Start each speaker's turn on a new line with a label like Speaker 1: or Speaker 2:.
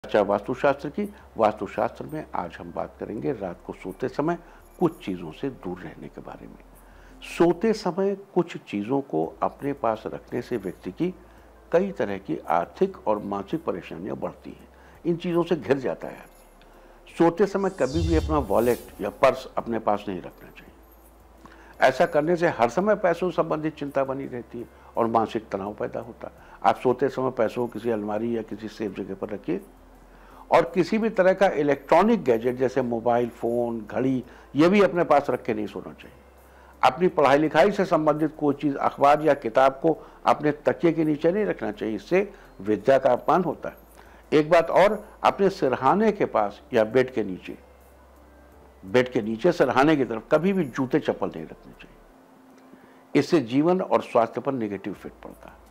Speaker 1: वास्तुशास्त्र की। वास्तुशास्त्र में आज हम बात करेंगे रात को सोते समय कुछ चीज़ों से दूर रहने के बारे में। सोते समय कुछ चीज़ों को अपने पास रखने से व्यक्ति की कई तरह की आर्थिक और मानसिक परेशानियां बढ़ती हैं। इन चीज़ों से घिर जाता है। सोते समय कभी भी अपना वॉलेट या पर्स अपने पास नहीं रखना चाहिए। ऐसा करने से हर समय पैसों संबंधित चिंता बनी रहती है और मानसिक तनाव पैदा होता है। आप सोते समय पैसों को किसी अलमारी या किसी सेफ जगह पर रखिए और किसी भी तरह का इलेक्ट्रॉनिक गैजेट जैसे मोबाइल फ़ोन, घड़ी, ये भी अपने पास रख के नहीं सोना चाहिए। अपनी पढ़ाई लिखाई से संबंधित कोई चीज़, अखबार या किताब को अपने तकिए के नीचे नहीं रखना चाहिए, इससे विद्या का अपमान होता है। एक बात और, अपने सिरहाने के पास या बेड के नीचे सिरहाने की तरफ कभी भी जूते चप्पल नहीं रखने चाहिए। इससे जीवन और स्वास्थ्य पर नेगेटिव इफेक्ट पड़ता है।